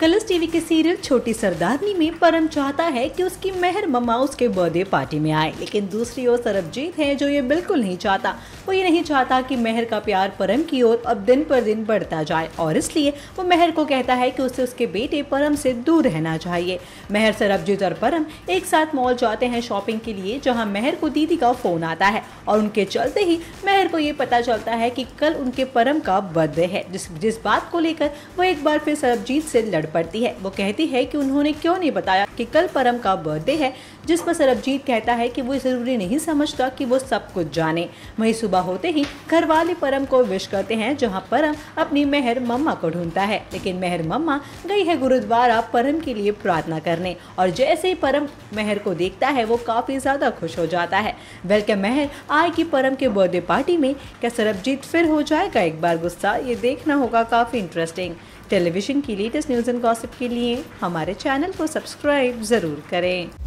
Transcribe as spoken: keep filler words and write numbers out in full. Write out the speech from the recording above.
Colors TV के serial छोटी सरदारनी में परम चाहता है कि उसकी मेहर मम्मा उसके बर्थडे पार्टी में आए, लेकिन दूसरी ओर सरबजीत है जो ये बिल्कुल नहीं चाहता। वो ये नहीं चाहता कि मेहर का प्यार परम की ओर अब दिन पर दिन बढ़ता जाए और इसलिए वो मेहर को कहता है कि उसे उसके बेटे परम से दूर रहना चाहिए। मेहर, सरबजीत और परम एक साथ मॉल जाते हैं शॉपिंग के लिए, जहाँ मेहर को दीदी का फोन आता है और उनके चलते ही मेहर को ये पता चलता है कि कल उनके परम का बर्थडे है, जिस जिस बात को लेकर वो एक बार फिर सरबजीत से लड़ पड़ती है। वो कहती है कि उन्होंने क्यों नहीं बताया कि कल परम का बर्थडे है, जिस पर सरबजीत कहता है कि वो जरूरी नहीं समझता कि वो सब कुछ जाने। वहीं सुबह होते ही घर वाले परम को विश करते हैं, जहां परम अपनी मेहर मम्मा को ढूंढता है, लेकिन मेहर मम्मा गई है गुरुद्वारा परम के लिए प्रार्थना करने। और जैसे ही परम मेहर को देखता है वो काफी ज्यादा खुश हो जाता है। वेलकम मेहर आएगी परम के बर्थडे पार्टी में, क्या सरबजीत फिर हो जाएगा एक बार गुस्सा? ये देखना होगा काफी इंटरेस्टिंग। टेलीविजन की लेटेस्ट न्यूज़ एंड गॉसिप के लिए हमारे चैनल को सब्सक्राइब ज़रूर करें।